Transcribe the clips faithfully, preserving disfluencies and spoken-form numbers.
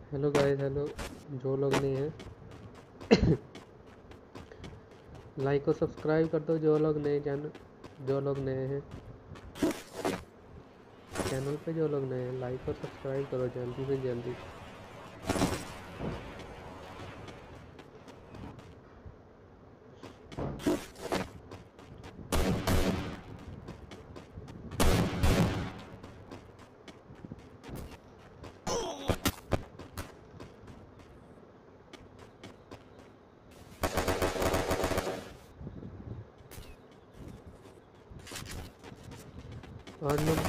Hello guys, hello. जो लोग नए हैं लाइक और सब्सक्राइब कर दो। जो लोग नए चैनल जो लोग नए हैं चैनल पे जो लोग नए हैं लाइक और सब्सक्राइब करो जल्दी से जल्दी। और लोग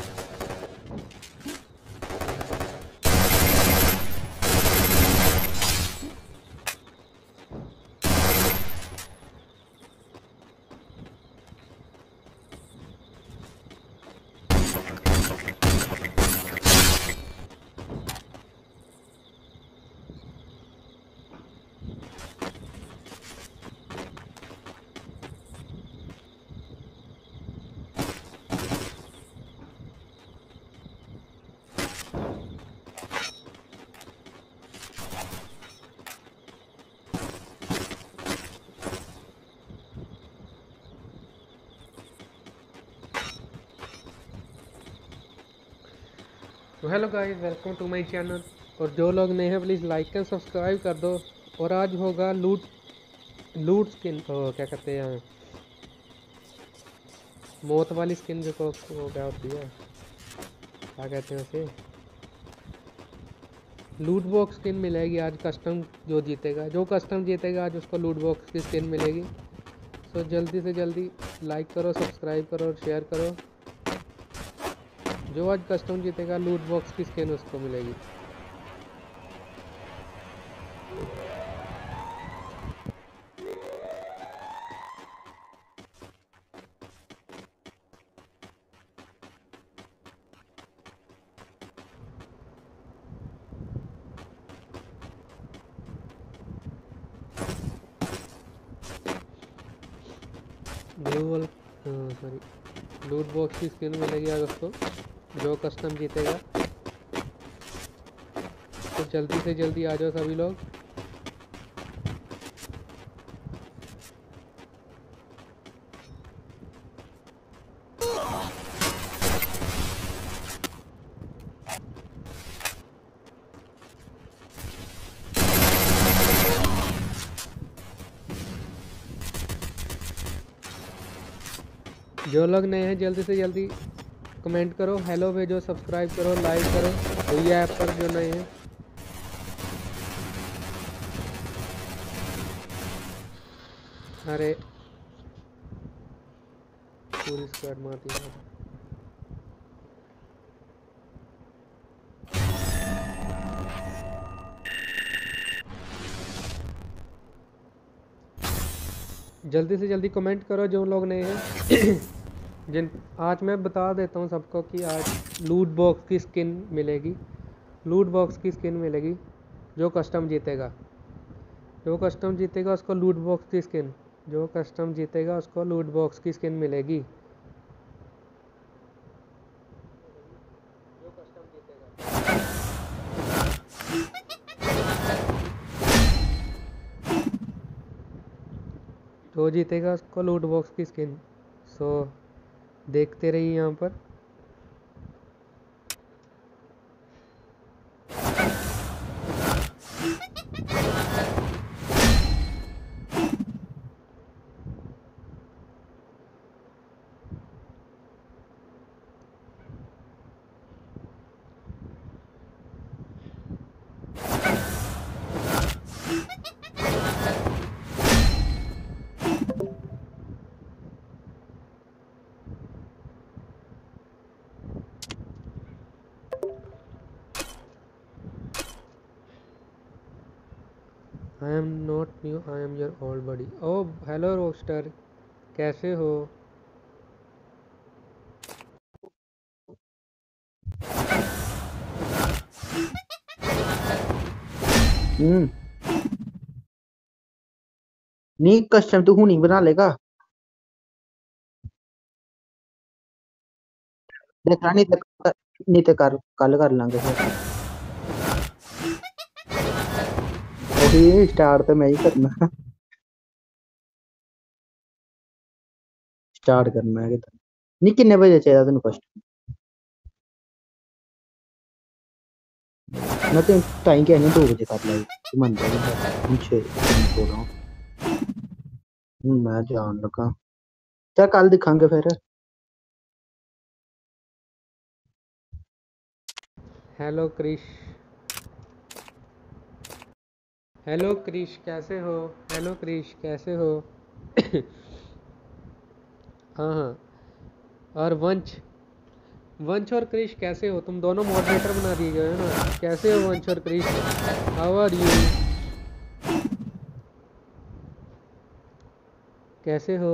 तो hello guys, welcome to my channel. और जो लोग नए हैं प्लीज़ लाइक एंड सब्सक्राइब कर दो। और आज होगा लूट लूट स्किन, क्या कहते हैं, मौत वाली स्किन जो को, को क्या होती है, क्या कहते हैं उसे, लूट बॉक्स स्किन मिलेगी आज। कस्टम जो जीतेगा जो कस्टम जीतेगा आज उसको लूट बॉक्स की स्किन मिलेगी। सो जल्दी से जल्दी लाइक करो, सब्सक्राइब करो और शेयर करो। जो आज कस्टम जीतेगा लूट बॉक्स की स्किन उसको मिलेगी। ब्लू वाल सॉरी लूट बॉक्स की स्किन मिलेगी आज उसको जो कस्टम जीतेगा। तो जल्दी से जल्दी आ जाओ सभी लोग। जो लोग नए हैं जल्दी से जल्दी कमेंट करो, हेलो भेजो, सब्सक्राइब करो, लाइक करो। भैया ऐप पर जो नए हैं, अरे पूरी स्क्वाड मारती है। जल्दी से जल्दी कमेंट करो जो लोग नए हैं जिन आज मैं बता देता हूँ सबको कि आज लूट बॉक्स की स्किन मिलेगी। लूट बॉक्स की स्किन मिलेगी जो कस्टम जीतेगा। जो कस्टम जीतेगा उसको लूट बॉक्स की स्किन जो कस्टम जीतेगा उसको लूट बॉक्स की स्किन मिलेगी। जो कस्टम जीतेगा जो जीतेगा उसको लूट बॉक्स की स्किन। सो देखते रहिए यहाँ पर। I am not new, I am your old buddy. Oh hello roster, कैसे हो? हम्म नहीं कस्टम तू हुनी बना लेगा। देखा नहीं तो नहीं तो कर कल कर लांगे फिर। ਉਹੀ ਸਟਾਰਟ ਤੇ ਮੈਂ ਹੀ ਕਰਨਾ ਸਟਾਰਟ ਕਰਨਾ ਹੈ ਕਿਤੇ ਨਹੀਂ ਕਿੰਨੇ ਵਜੇ ਚਾਹੀਦਾ ਤੈਨੂੰ ਫਸਟ ਮੈਂ ਤੇ ਟਾਈਮ ਕਿਹਾ ਨਹੀਂ ਦੋ ਵਜੇ ਕਰ ਲਈ ਤੂੰ ਮੰਨਦਾ ਨਹੀਂ ਹੁਣ ਛੇ ਸੋ ਰਹਾ ਹੁਣ ਮੈਂ ਜਾਣ ਲੱਗਾ ਚੱਲ ਕੱਲ ਦਿਖਾਂਗੇ ਫਿਰ हेलो क्रिश, हेलो क्रिश कैसे हो? हेलो क्रिश कैसे हो? हाँ हाँ। और वंश, वंश और क्रिश कैसे हो? तुम दोनों मॉडरेटर बना दिए गए हो ना। कैसे हो वंश और क्रिश? How are you? कैसे हो?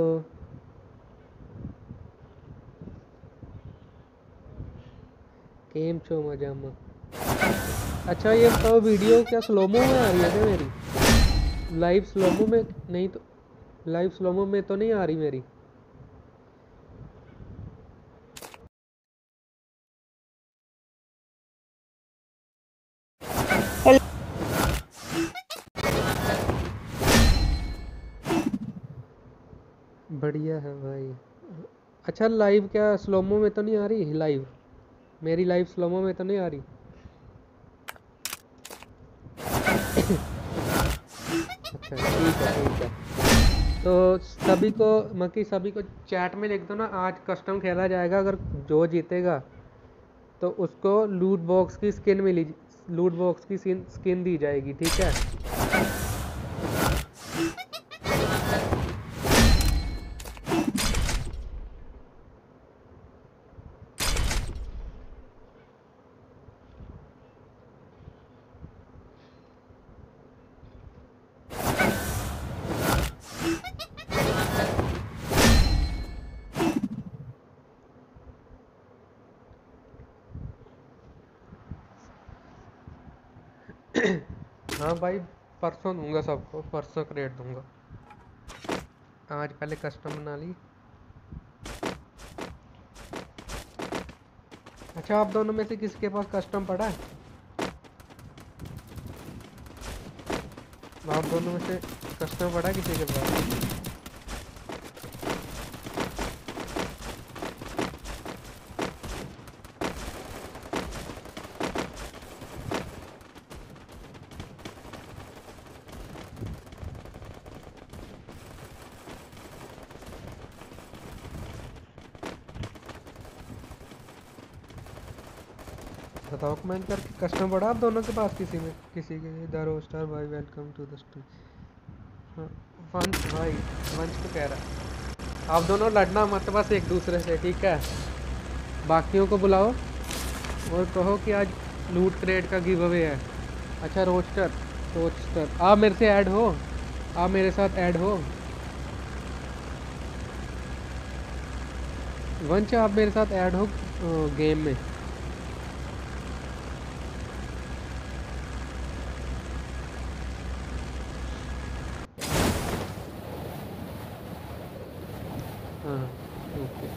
केम छो मजामा। अच्छा ये बताओ, वीडियो क्या स्लोमो में आ रही है क्या मेरी? लाइव स्लोमो में नहीं तो, लाइव स्लोमो में तो नहीं आ रही मेरी। बढ़िया है भाई। अच्छा लाइव क्या स्लोमो में तो नहीं आ रही? लाइव मेरी लाइव स्लोमो में तो नहीं आ रही? अच्छा ठीक है ठीक है। तो सभी को मकी सभी को चैट में लिख दो ना, आज कस्टम खेला जाएगा। अगर जो जीतेगा तो उसको लूट बॉक्स की स्किन मिली, लूट बॉक्स की स्किन दी जाएगी, ठीक है? हाँ भाई परसों दूंगा सबको, परसों क्रेडिट दूंगा। आज पहले कस्टम बना ली। अच्छा आप दोनों में से किसी के पास कस्टम पड़ा है? आप दोनों में से कस्टम पड़ा है किसी के पास? बताओ कमेंट करके, कस्टम पड़ा आप दोनों के पास किसी में? किसी के? द रोस्टर भाई वेलकम टू द स्ट्रीम। हाँ वंश भाई, वंश को कह रहा है आप दोनों लड़ना मत बस एक दूसरे से, ठीक है? बाकियों को बुलाओ और कहो कि आज लूट क्रेट का गिव अवे है। अच्छा रोस्टर, रोस्टर आप मेरे से ऐड हो, आप मेरे साथ ऐड हो। वंश आप मेरे साथ ऐड हो गेम में। हाँ ओके।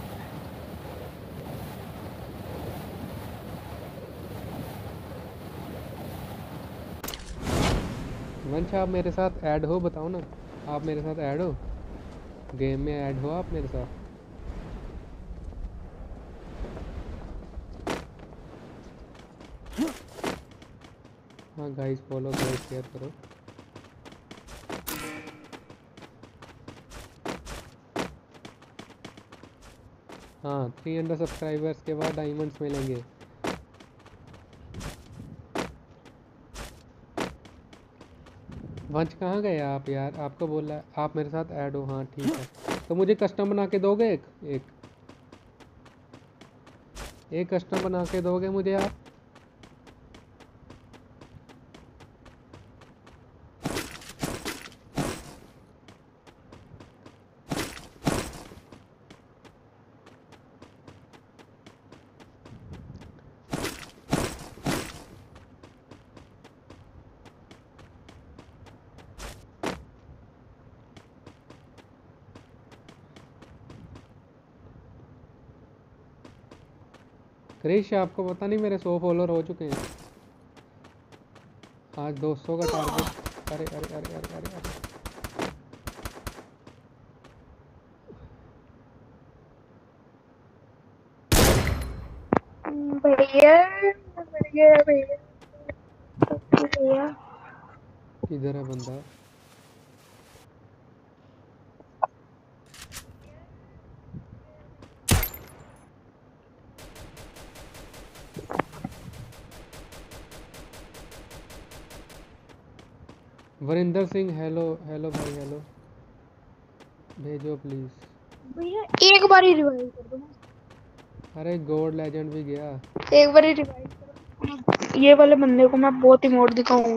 वंश आप मेरे साथ ऐड हो, बताओ ना आप मेरे साथ ऐड हो, गेम में ऐड हो आप मेरे साथ? हाँ गाइस फॉलो करो, शेयर करो। हाँ थ्री हंड्रेड सब्सक्राइबर्स के बाद डायमंड्स मिलेंगे। वंश कहाँ गए आप यार? आपको बोला है आप मेरे साथ ऐड हो। हाँ ठीक है, तो मुझे कस्टम बना के दोगे? एक एक एक कस्टम बना के दोगे मुझे आप? क्रिश आपको पता नहीं मेरे सौ फॉलोअर हो चुके हैं, आज दो सौ का टारगेट। अरे अरे अरे अरे अरे अरे भैया भैया भैया भैया किधर है बंदा? वरिंदर सिंह, हेलो हेलो भाई, हेलो, भेजो प्लीज। भैया एक बार ही रिवाइव कर दो। अरे गोल्ड लेजेंड भी गया। एक बार ही रिवाइव करो। ये वाले बंदे को मैं बहुत ही मोड़ दिखाऊं।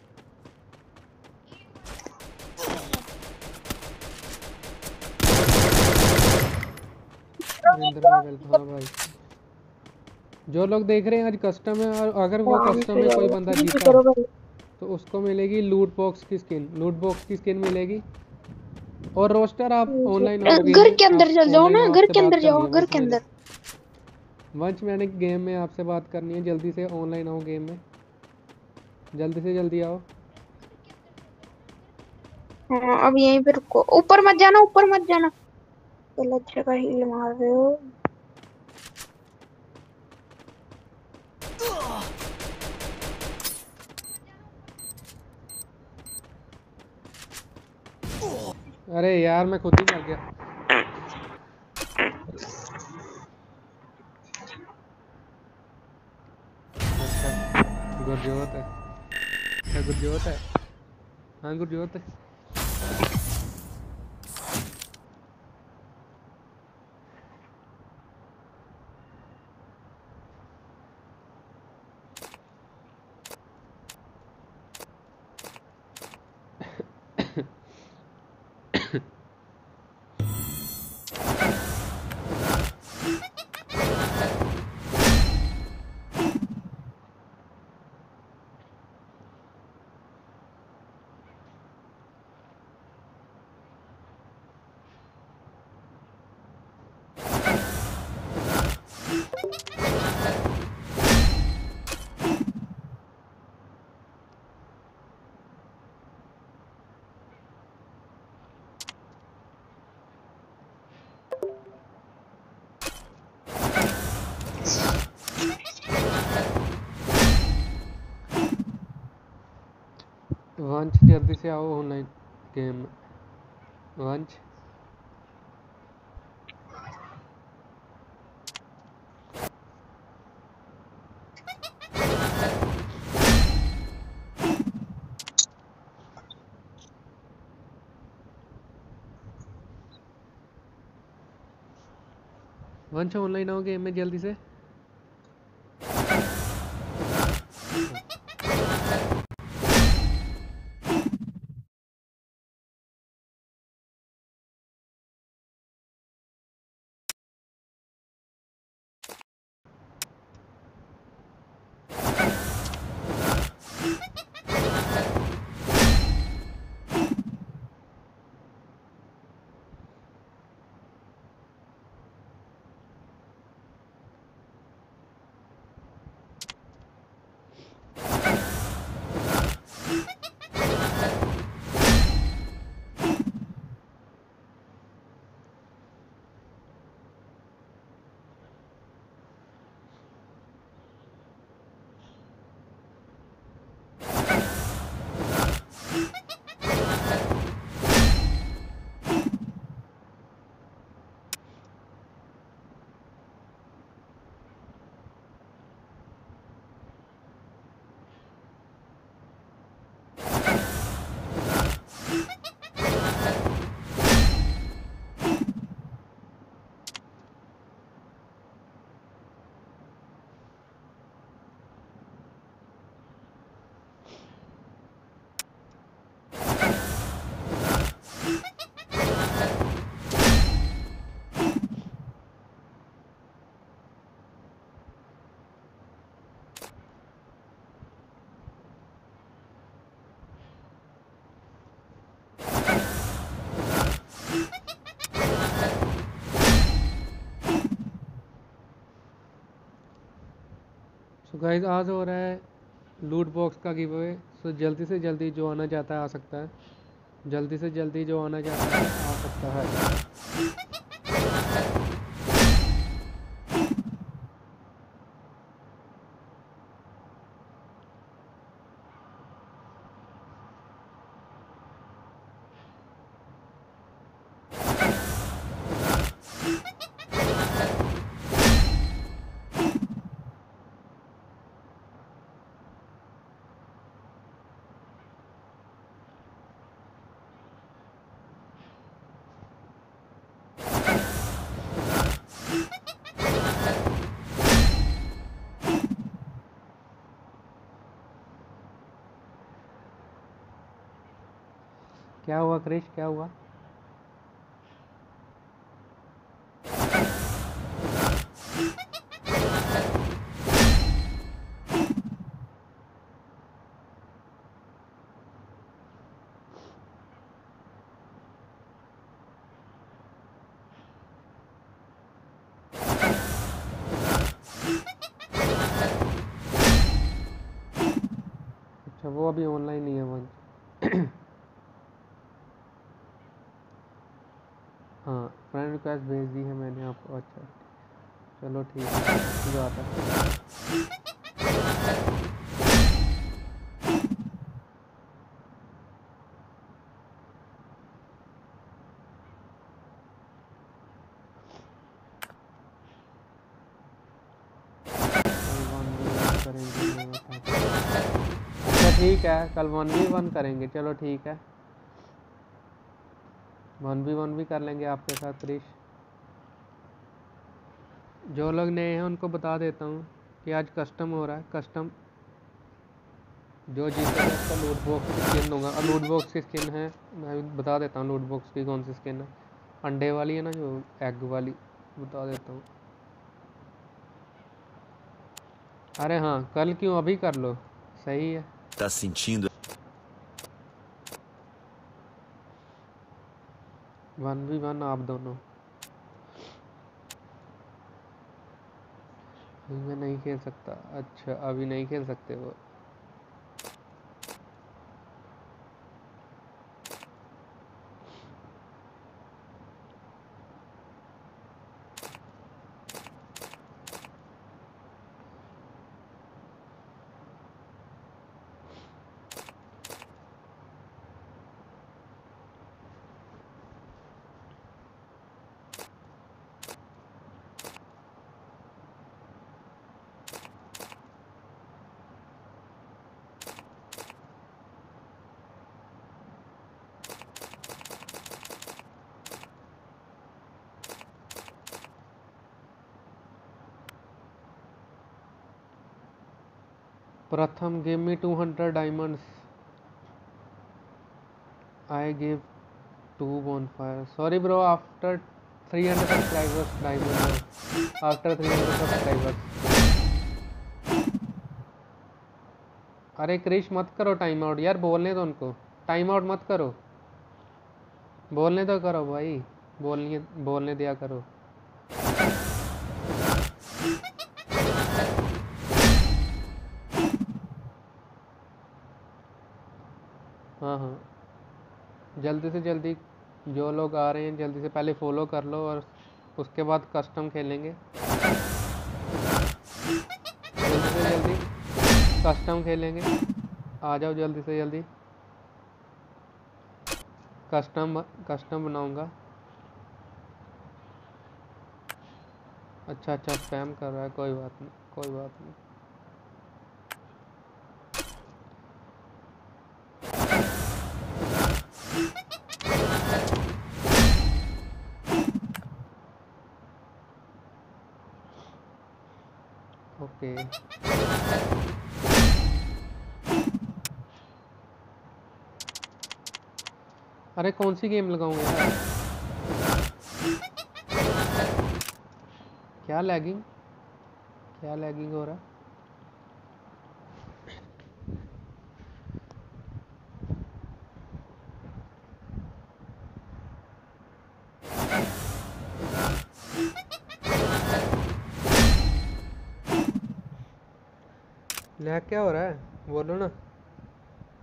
वरिंदर भाई वेलकम। हाँ भाई, जो लोग देख रहे हैं आज कस्टम है, और अगर वो आराम कस्टम से में कोई जाओ, बंदा ठीक जीता करो भाई। तो उसको मिलेगी लूट बॉक्स की स्किन। लूट बॉक्स की स्किन मिलेगी। और रोस्टर आप ऑनलाइन आओ गेम घर में, के अंदर आप चल जाओ ऑनलाइन ना, आओ, घर आपसे के बात अंदर करनी जाओ, है घर वंश के मेरे। अंदर। वंश मैंने गेम में आपसे बात करनी है, जल्दी से ऑनलाइन आओ गेम में, जल्दी से जल्दी आओ। हाँ अब यहीं पे रुको, ऊपर मत जाना, ऊपर मत जाना। गलत जगह हील मार रहे हो। अरे यार मैं खुद ही मर गया। अच्छा गुरजोत है, अच्छा गुरजोत है, हाँ गुरजोत है। वंश जल्दी से आओ ऑनलाइन गेम में। वंश वंश ऑनलाइन आओ गेम में जल्दी से। सो गाइस आज हो रहा है लूट बॉक्स का गिव अवे। सो जल्दी से जल्दी जो आना चाहता है आ सकता है, जल्दी से जल्दी जो आना चाहता है आ सकता है। क्या हुआ क्रिश, क्या हुआ? अच्छा वो अभी ऑनलाइन नहीं है वंश। हाँ फ्रेंड रिक्वेस्ट भेज दी है मैंने आपको। अच्छा चलो ठीक है, अच्छी बात है। अच्छा ठीक है, कल वन वी वन करेंगे, चलो ठीक है, वन वी वन भी कर लेंगे आपके साथ क्रिश। जो लोग नए हैं उनको बता देता हूँ कि आज कस्टम हो रहा है। कस्टम जो जीतेगा उसका लूट बॉक्स की स्किन दूंगा। और लूट बॉक्स की स्किन है, मैं बता देता हूँ लूट बॉक्स की कौन सी स्किन है। अंडे वाली है ना, जो एग वाली, बता देता हूँ। अरे हाँ कल क्यों, अभी कर लो, सही है। Tá sentindo? One we one आप दोनों। अभी मैं नहीं खेल सकता। अच्छा अभी नहीं खेल सकते वो। Pratham give me two hundred diamonds, I give to bonfire. Sorry bro, after three hundred subscribers diamond, after three hundred subscribers. अरे क्रिश मत करो टाइम आउट यार, बोलने दो उनको, टाइम आउट मत करो, बोलने तो करो भाई, बोलने बोलने दिया करो। हाँ हाँ जल्दी से जल्दी जो लोग आ रहे हैं जल्दी से पहले फॉलो कर लो और उसके बाद कस्टम खेलेंगे। जल्दी से जल्दी कस्टम खेलेंगे, आ जाओ जल्दी से जल्दी। कस्टम कस्टम बनाऊंगा। अच्छा अच्छा स्पैम कर रहा है, कोई बात नहीं कोई बात नहीं। ओके अरे कौन सी गेम लगाऊं यार, क्या लैगिंग क्या लैगिंग हो रहा है? लैग क्या हो रहा है, बोलो ना।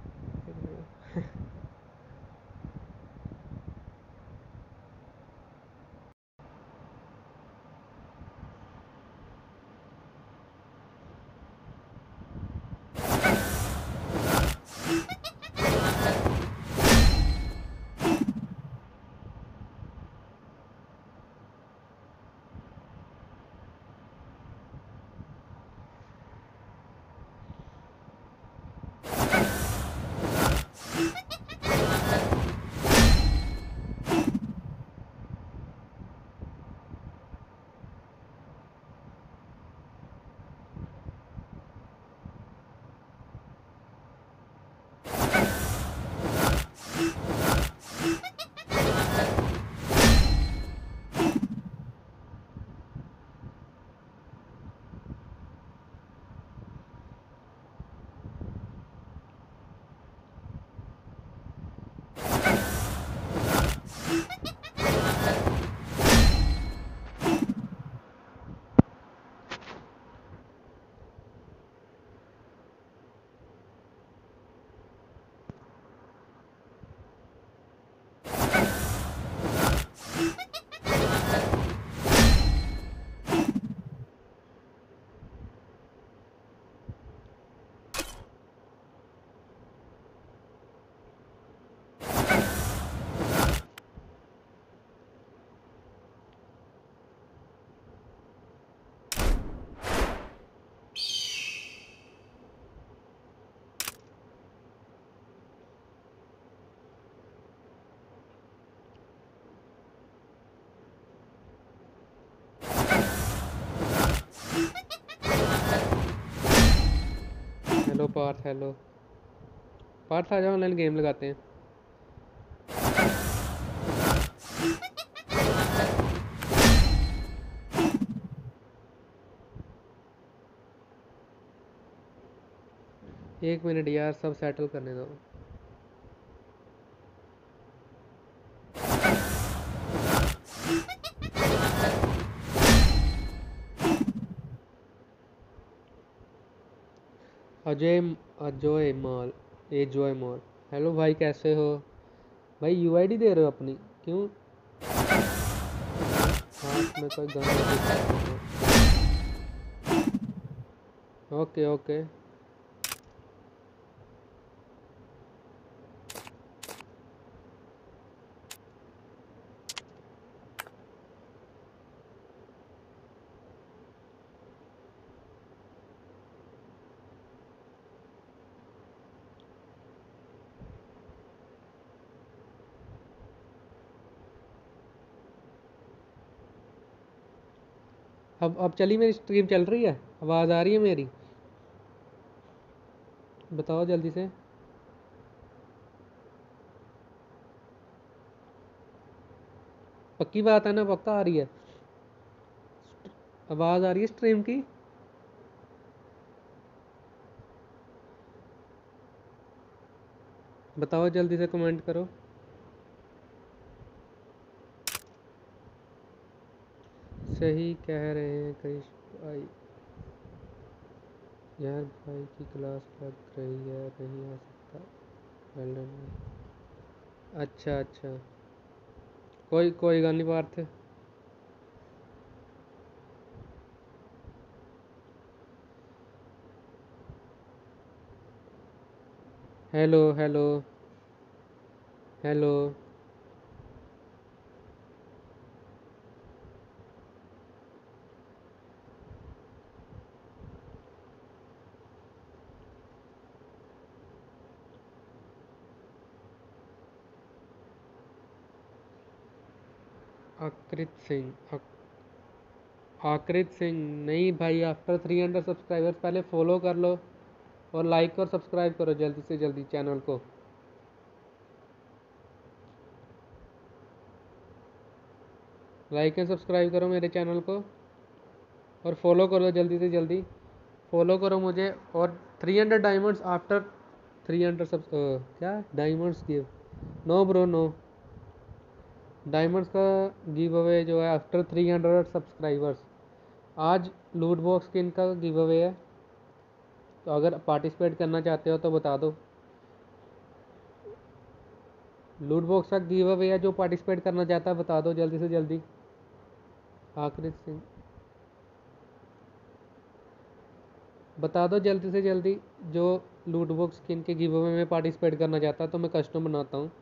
हेलो पार्थ, हेलो पार्थ, आ जाओ ऑनलाइन गेम लगाते हैं। एक मिनट यार, सब सेटल करने दो। अजय अजय मॉल, एजॉय मॉल, हेलो भाई कैसे हो भाई? यूआईडी दे रहे हो अपनी, क्यों? हाथ में कोई गन नहीं। Okay okay. अब अब चली मेरी स्ट्रीम चल रही है? आवाज़ आ रही है मेरी? बताओ जल्दी से। पक्की बात है ना? पक्का आ रही है? आवाज़ आ रही है स्ट्रीम की? बताओ जल्दी से, कमेंट करो। सही कह रहे हैं कृष भाई। यार भाई की क्लास लग रही है, नहीं आ सकता। Well done. अच्छा अच्छा, कोई कोई गल नहीं Parth. Hello hello hello. Aakrit Singh, आक- आकृत सिंह नहीं भाई, आफ्टर थ्री हंड्रेड सब्सक्राइबर्स पहले फॉलो कर लो और लाइक और सब्सक्राइब करो जल्दी से जल्दी चैनल को। लाइक एंड सब्सक्राइब करो मेरे चैनल को और फॉलो करो जल्दी से जल्दी। फॉलो करो मुझे। और three hundred diamonds after three hundred sub क्या diamonds give? No bro no. Diamonds का गिव अवे जो है आफ्टर थ्री हंड्रेड सब्सक्राइबर्स। आज लूट बॉक्स स्किन का गिव अवे है, तो अगर पार्टिसिपेट करना चाहते हो तो बता दो। लूट बॉक्स का गिव अवे है, जो पार्टिसिपेट करना चाहता है बता दो जल्दी से जल्दी। आकृत सिंह बता दो जल्दी से जल्दी, जो लूट बॉक्स स्किन के गिव अवे में पार्टिसिपेट करना चाहता है तो मैं कस्टम बनाता हूँ।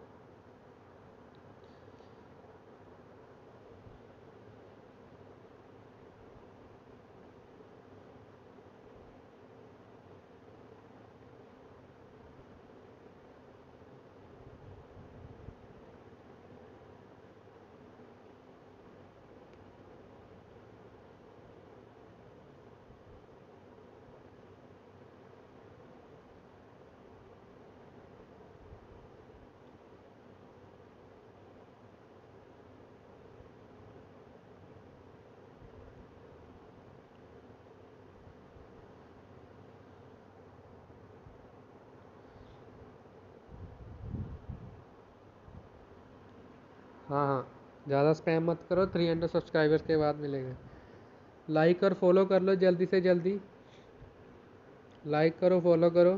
हाँ हाँ, ज़्यादा स्पैम मत करो, थ्री हंड्रेड सब्सक्राइबर्स के बाद मिलेगा। लाइक और फॉलो कर लो जल्दी से जल्दी, लाइक करो फॉलो करो,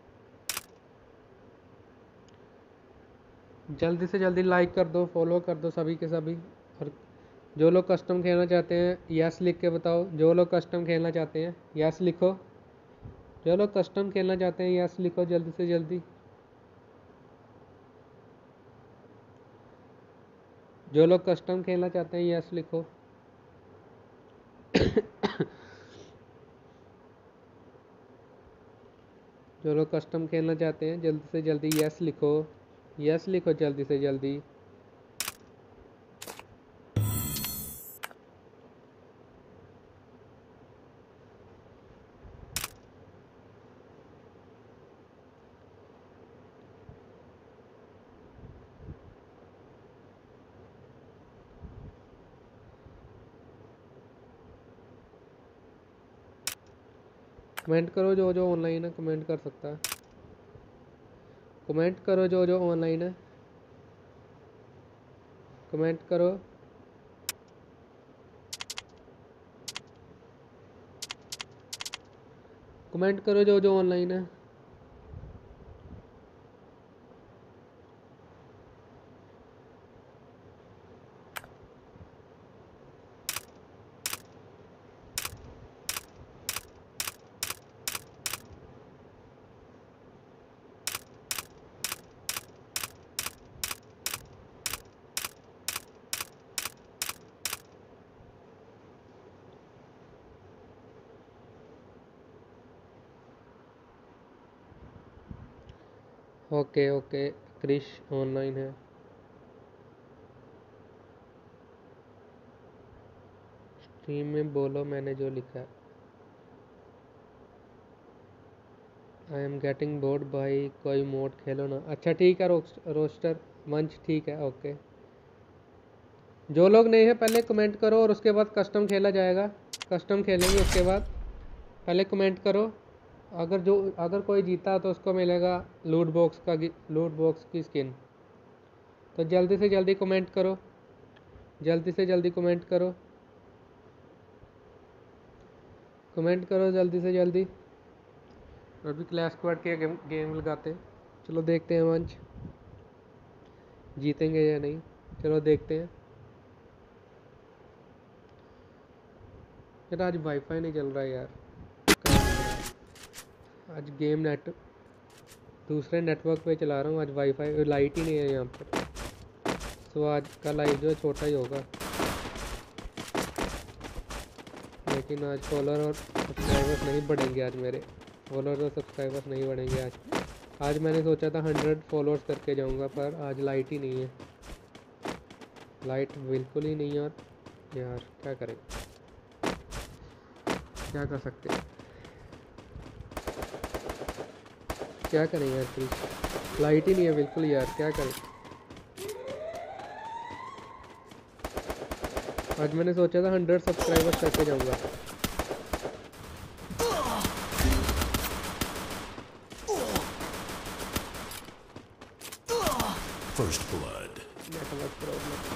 जल्दी से जल्दी लाइक कर दो, फॉलो कर दो सभी के सभी। और जो लोग कस्टम खेलना चाहते हैं यस लिख के बताओ, जो लोग कस्टम खेलना चाहते हैं यस लिखो, जो लोग कस्टम खेलना चाहते हैं यस लिखो जल्दी से जल्दी। जो लोग कस्टम खेलना चाहते हैं यस लिखो। जो लोग कस्टम खेलना चाहते हैं जल्दी से जल्दी यस लिखो, यस लिखो जल्दी से जल्दी। कमेंट करो जो जो ऑनलाइन है, कमेंट कर सकता है, कमेंट करो जो जो ऑनलाइन है, कमेंट करो। कमेंट करो जो जो ऑनलाइन है। ओके ओके, क्रिश ऑनलाइन है। स्ट्रीम में बोलो मैंने जो लिखा है। आई एम गेटिंग बोर्ड भाई, कोई मोड खेलो ना। अच्छा ठीक है रोस्टर मंच, ठीक है ओके। जो लोग नहीं है पहले कमेंट करो और उसके बाद कस्टम खेला जाएगा, कस्टम खेलेंगे उसके बाद। पहले कमेंट करो, अगर जो अगर कोई जीता तो उसको मिलेगा लूट बॉक्स का लूट बॉक्स की स्किन। तो जल्दी से जल्दी कमेंट करो, जल्दी से जल्दी कमेंट करो, कमेंट करो जल्दी से जल्दी। अभी क्लैश स्क्वाड के गेम, गेम लगाते हैं, चलो देखते हैं मंच जीतेंगे या नहीं, चलो देखते हैं। यार आज वाईफाई नहीं चल रहा है यार, आज गेम नेट दूसरे नेटवर्क पे चला रहा हूँ, आज वाईफाई लाइट ही नहीं है यहाँ पर, तो आज का लाइव जो है छोटा ही होगा। लेकिन आज फॉलोअर और सब्सक्राइबर्स नहीं बढ़ेंगे, आज मेरे फॉलोअर्स और सब्सक्राइबर्स नहीं बढ़ेंगे आज। आज मैंने सोचा था हंड्रेड फॉलोअर्स करके जाऊंगा, पर आज लाइट ही नहीं है, लाइट बिल्कुल ही नहीं है। और यार क्या करें, क्या कर सकते हैं, क्या करें यार, प्लीज लाइट ही नहीं है बिल्कुल यार, क्या करें। आज मैंने सोचा था हंड्रेड सब्सक्राइबर्स करके जाऊंगा। First blood. Network problem.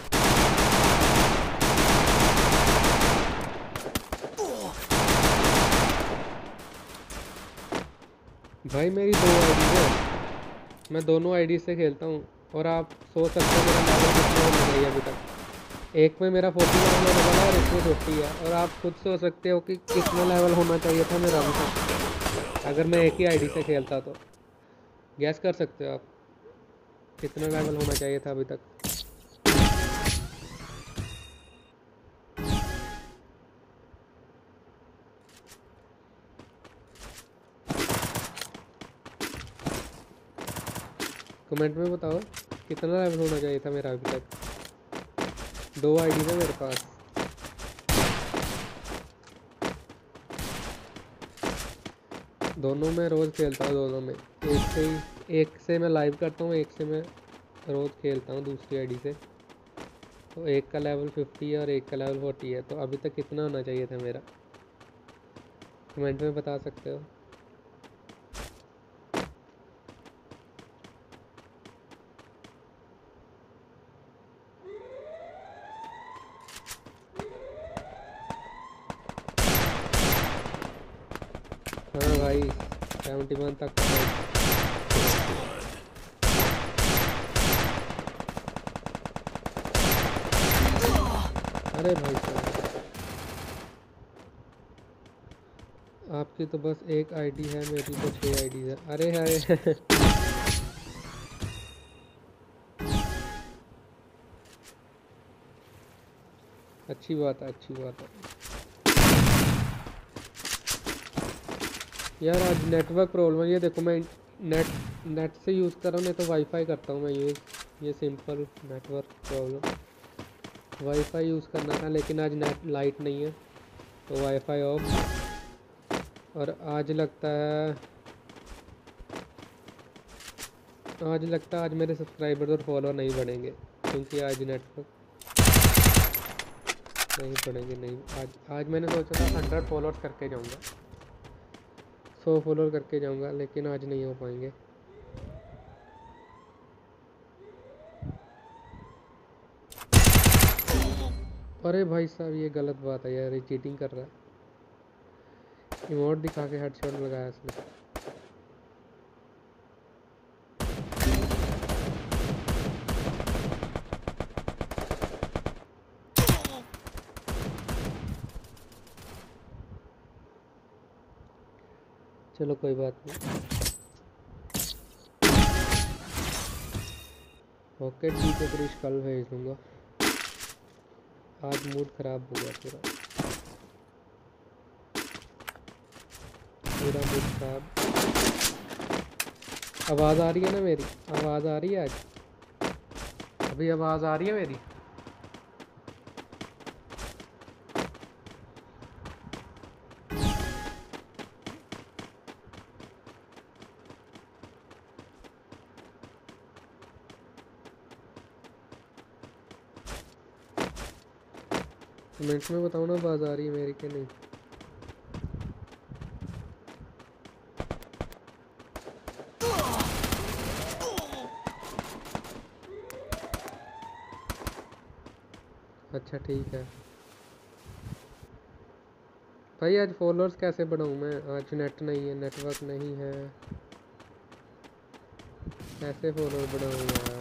भाई मेरी दो आईडी है, मैं दोनों आईडी से खेलता हूँ, और आप सोच सकते हो मेरा लेवल कितना होना चाहिए अभी तक। एक में मेरा फोर्टी नाइन होने वाला है और इसमें फिफ्टी है, और आप खुद सोच सकते हो कि कितना लेवल होना चाहिए था मेरा अभी तक अगर मैं एक ही आईडी से खेलता। तो गैस कर सकते हो आप कितना लेवल होना चाहिए था अभी तक। कमेंट में बताओ कितना लेवल होना चाहिए था मेरा अभी तक। दो आईडी है मेरे पास, दोनों में रोज़ खेलता हूँ, दोनों में एक से ही, एक से मैं लाइव करता हूँ, एक से मैं रोज़ खेलता हूँ दूसरी आईडी से। तो एक का लेवल फिफ्टी है और एक का लेवल फोर्टी है, तो अभी तक कितना होना चाहिए था मेरा, कमेंट में बता सकते हो। भाई सेवेंटी वन तक अरे भाई साहब आपकी तो बस एक आईडी है, मेरी तो छः आईडी है। अरे हाय अच्छी बात है, अच्छी बात है यार। आज नेटवर्क प्रॉब्लम है, ये देखो मैं नेट नेट से यूज़ कर रहा हूँ, नहीं तो वाईफाई करता हूँ मैं यूज़। ये simple network problem. Wifi use करना था लेकिन आज नेट लाइट नहीं है तो वाईफाई ऑफ। और आज लगता है आज लगता है आज मेरे सब्सक्राइबर और फॉलोअर नहीं बढ़ेंगे क्योंकि आज नेटवर्क नहीं पड़ेंगे। नहीं आज आज मैंने सोचा था हंड्रेड फॉलोअर्स करके जाऊंगा, सौ फॉलोअर करके जाऊंगा, लेकिन आज नहीं हो पाएंगे। अरे भाई साहब ये गलत बात है यार, ये चीटिंग कर रहा है। इमोट दिखा के हेडशॉट लगाया इसने। चलो कोई बात नहीं। ओके ठीक है क्रिश, कल भेज दूंगा। आज मूड खराब हो गया पूरा पूरा मूड खराब। आवाज़ आ रही है ना मेरी? आवाज़ आ रही है आज? अभी आवाज़ आ रही है मेरी? कमेंट्स में बताओ ना आवाज़ आ रही है मेरी कि नहीं। अच्छा ठीक है भाई। आज फॉलोअर्स कैसे बढ़ाऊँ मैं? आज नेट नहीं है, नेटवर्क नहीं है, कैसे फॉलोअर बढ़ाऊँ यार?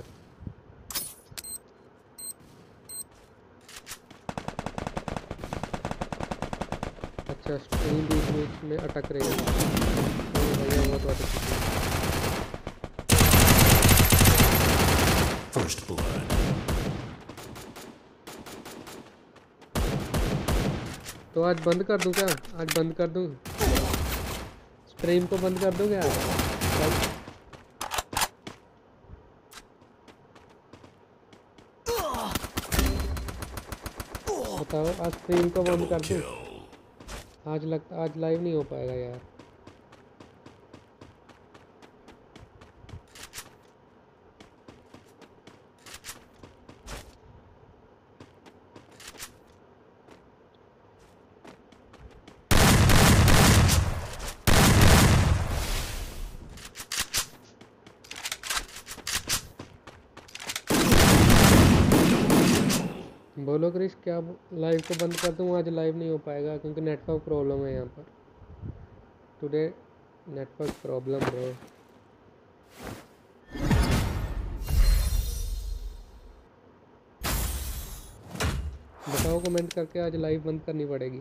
अच्छा स्ट्रीम बीच बीच में अटक रही है। तो भैया वो तो अटक चुकी है। First blood. तो आज बंद कर दूं क्या? आज बंद कर दूं स्ट्रीम को? बंद कर दूं क्या? बताओ आज स्ट्रीम को बंद कर दूं? आज लगता आज लाइव नहीं हो पाएगा यार। बोलो क्रिश, क्या लाइव को बंद कर दूं? आज लाइव नहीं हो पाएगा क्योंकि नेटवर्क प्रॉब्लम है यहाँ पर। Today network problem bro. बताओ कमेंट करके, आज लाइव बंद करनी पड़ेगी।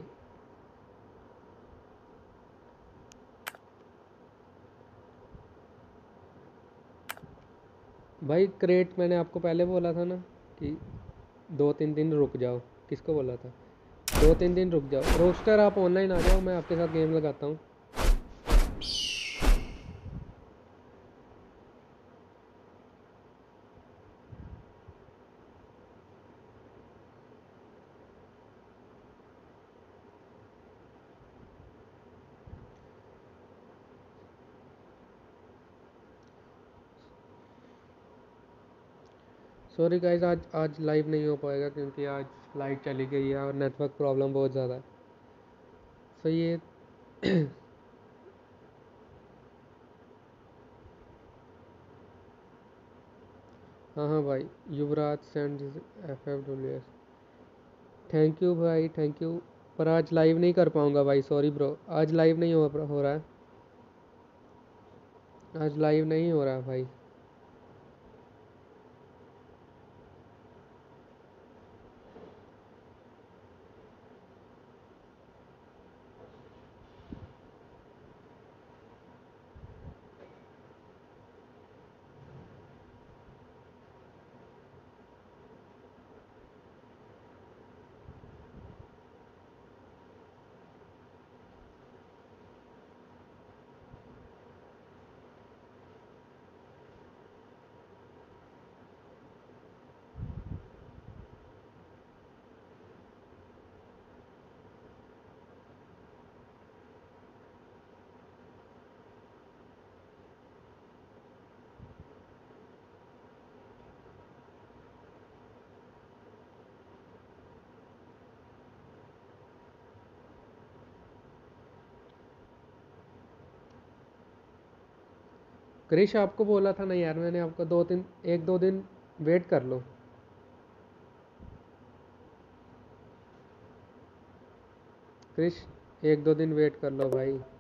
भाई क्रेट मैंने आपको पहले बोला था ना कि दो तीन दिन रुक जाओ। किसको बोला था? दो तीन दिन रुक जाओ। रोस्टर आप ऑनलाइन आ जाओ, मैं आपके साथ गेम लगाता हूँ। सॉरी गाइज, आज आज लाइव नहीं हो पाएगा क्योंकि आज लाइट चली गई है और नेटवर्क प्रॉब्लम बहुत ज़्यादा है। सो ये हाँ हाँ भाई, Yuvraj send F F W S. Thank you भाई, थैंक यू। पर आज लाइव नहीं कर पाऊँगा भाई, सॉरी ब्रो, आज लाइव नहीं हो हो रहा है। आज लाइव नहीं हो रहा भाई। क्रिश आपको बोला था ना यार मैंने, आपको दो तीन एक दो दिन वेट कर लो। क्रिश एक दो दिन वेट कर लो भाई।